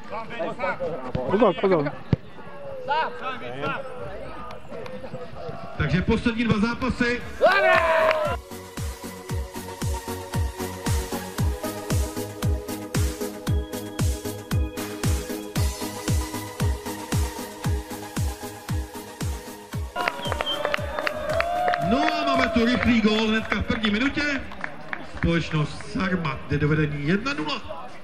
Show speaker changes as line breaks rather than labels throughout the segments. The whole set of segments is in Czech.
Pozor, pozor.
Takže poslední dva zápasy. No a máme tu rychlý gól hnedka v první minutě. Společnost Sarmat jde do vedení 1-0.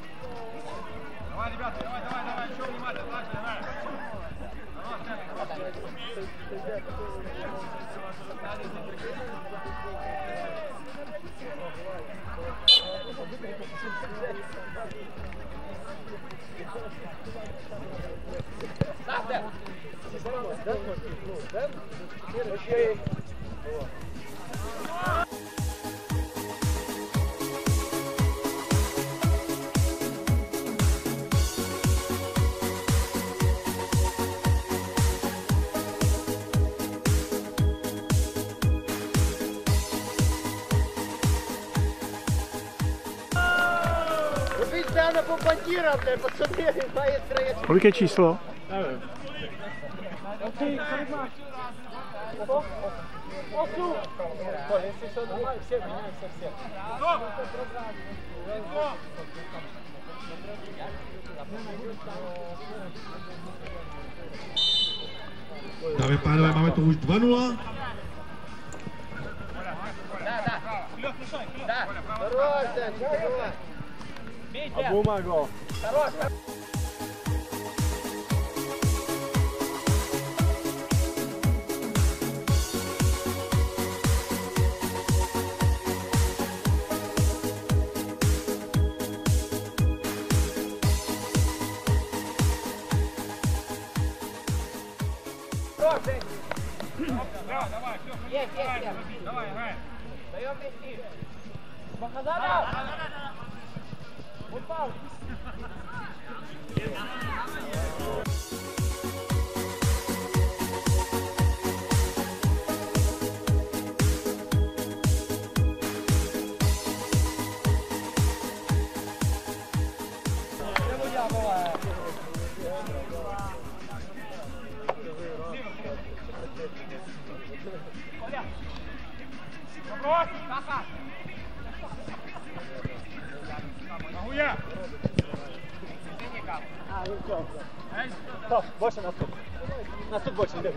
Kolik je číslo?
Nevím.
Dámy a pánové, máme to už 2-0.
A Buma gol. Больше наступ. Наступ больше, иди.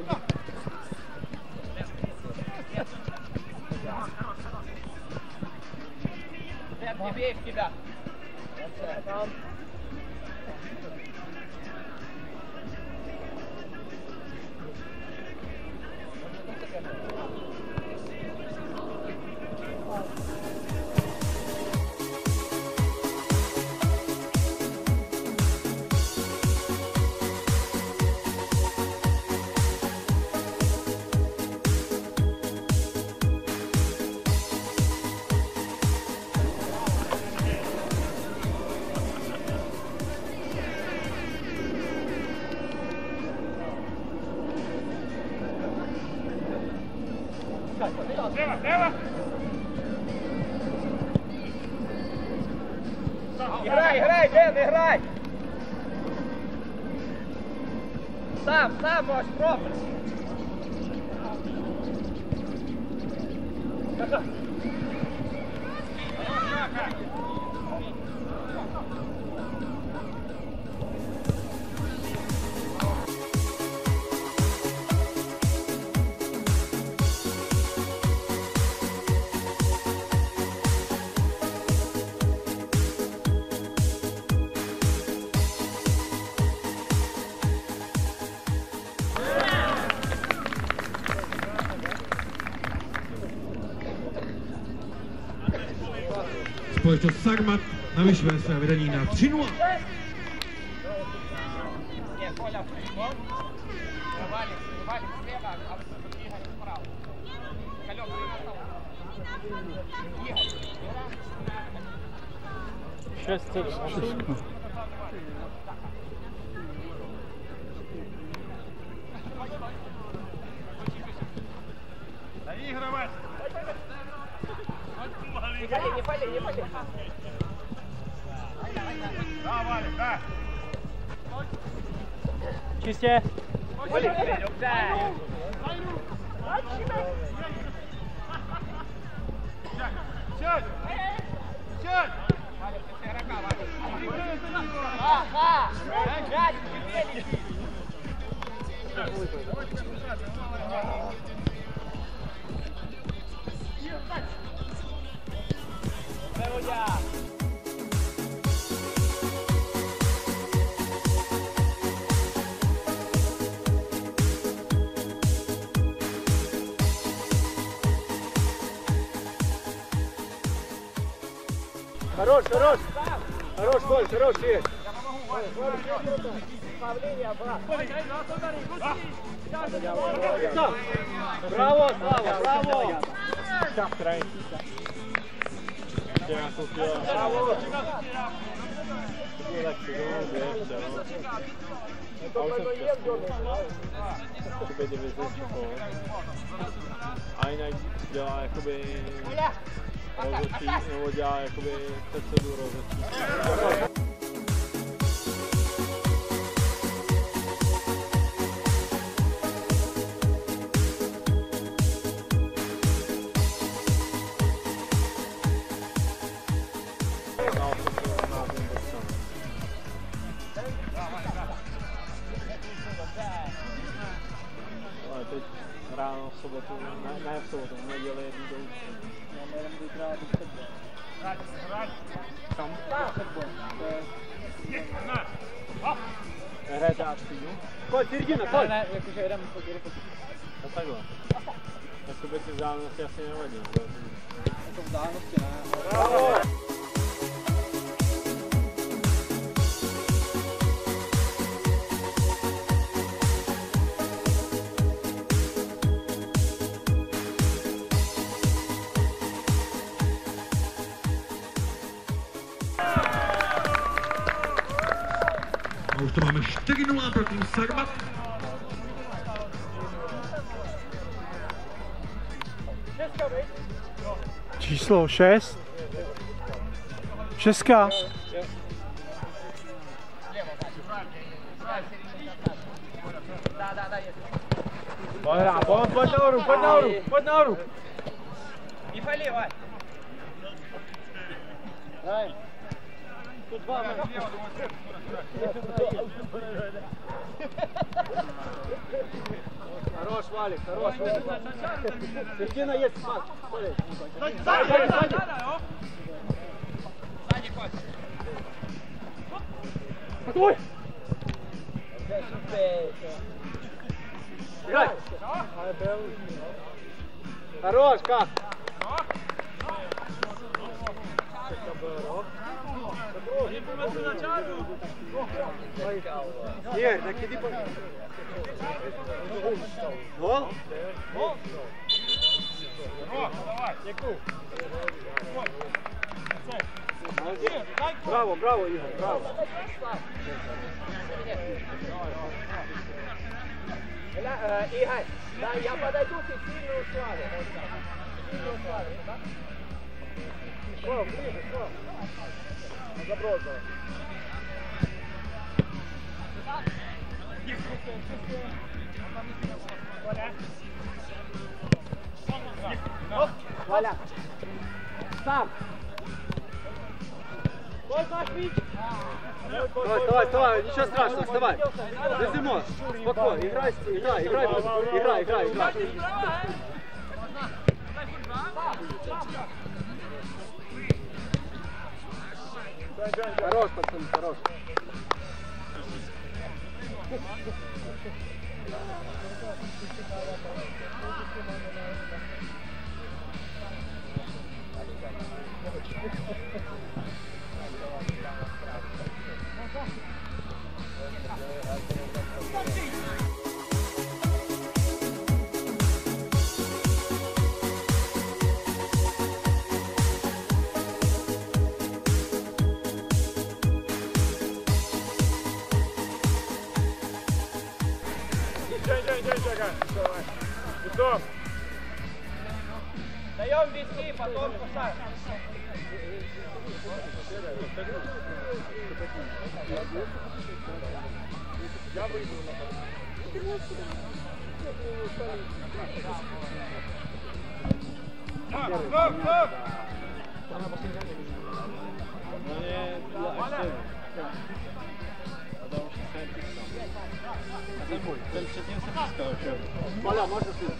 Не бей в тебя. Играй, играй, Дэн, играй! Сам можешь пробовать!
Společnost Sarmat navyšuje své vedení na 3-0.
Не пали. Да, Валя, да. Čistě.
Dobře.
Хорош, хорош. Хорош, Коль, хорош, есть. Браво, Слава, браво. Браво.
A jinak dělá jakoby rozhodčí, nebo dělá jakoby předsedu rozhodčí. Ale teď ráno v sobotu, ne v sobotu, v neděli jdou. Kam? Hraje táčky, jo?
Коль, середина, Коль.
Ne, jakože jedeme po
A takhle. Jakoby ty vzdálenosti asi nevadí.
To vzdálenosti ne.
Браво.
A už to máme 4-0 pro tým Sarmat.
Číslo 6. Šestka.
Pojď nahoru, pojď nahoru, pojď nahoru.
Михаил, давай.
Дай. Тут два. Хорош, Валик, хорош. Середина есть, Макс. Сзади, сзади.
Сзади, Коль.
Стой! Играй! Хорош, как? Нет, так иди по... Гол? Гол? Браво, браво, Игорь, браво.
Игорь, да, я подойду, ты сильно услали. Сильно услали, да?
Слава, ближе, Слава. Забросил. Валя. Сам. Давай, давай, ничего страшного, вставай. Зазимо, спокойно, играй, играй. Хорош, пацаны, хорош.
Готов?
Даем виски, потом кусаем.
Поля, можно слышать?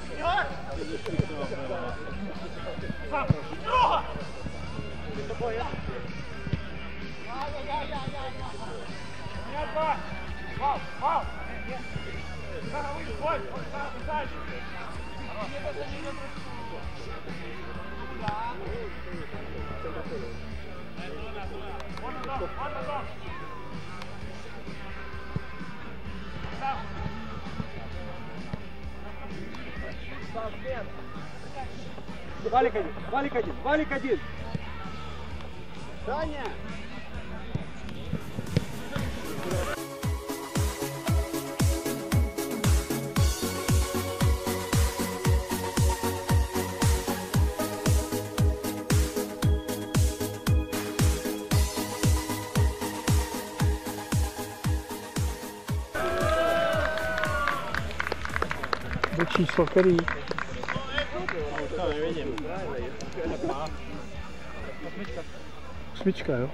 Валик один, Валик один, Валик один. Саня!
Do číslo který? Osmička, jo?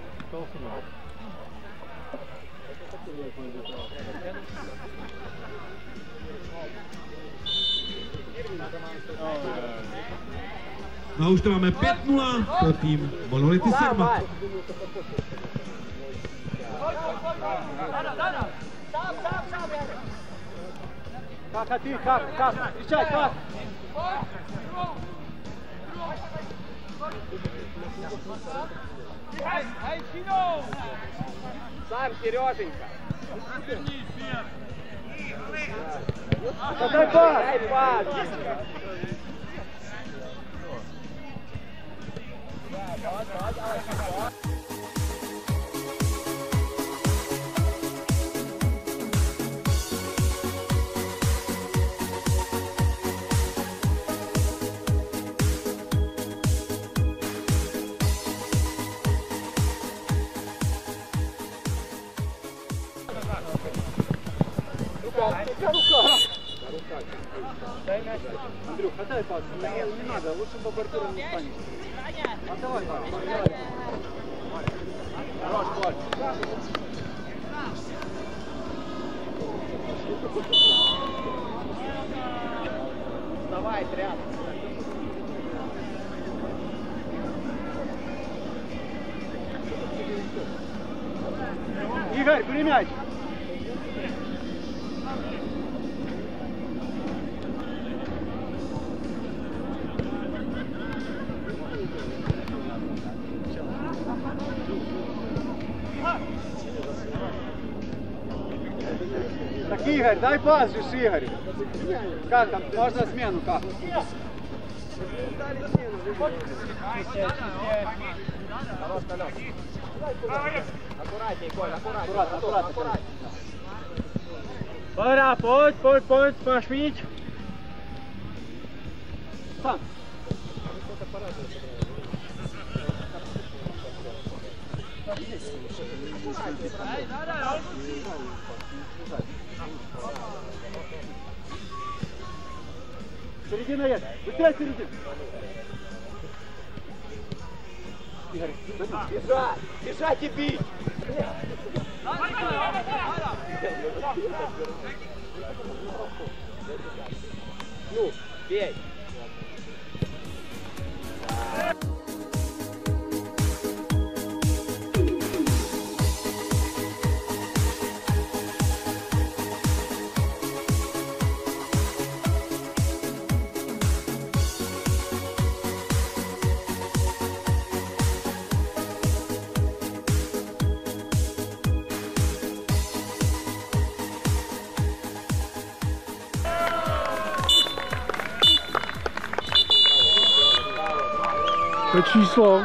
No a už to máme 5-0 pro tým Monolity Sarmat.
Как, ты, как, встречай, как?
Сам, Сереженька.
Дай пас!
Дай пас!
Рука. Андрюх, отдай пас. Не надо, лучше по бортирам не станешь. Отдавай пас. Хорош, Коль.
Давай, тряп.
Игорь, бери мяч. Так, Игорь, дай пас же, Игорь. Как там? Можно смену, как?
Аккуратней, Коль,
Аккуратно.
Пора, подь, пошвить.
Сам. Середина есть. Быстрее середину.
Бежать! Бежать и бить! Ну, бей!
To číslo.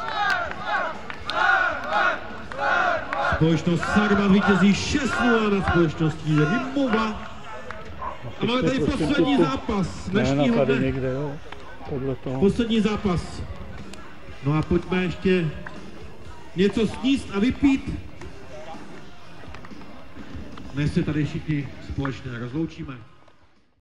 Společnost Sarmat vítězí 6-0 nad společností Rimova. A máme tady poslední zápas dnešního
tady
dne.
někde, jo. Podle toho.
Poslední zápas. No a pojďme ještě něco sníst a vypít. Dnes se tady všichni společně rozloučíme.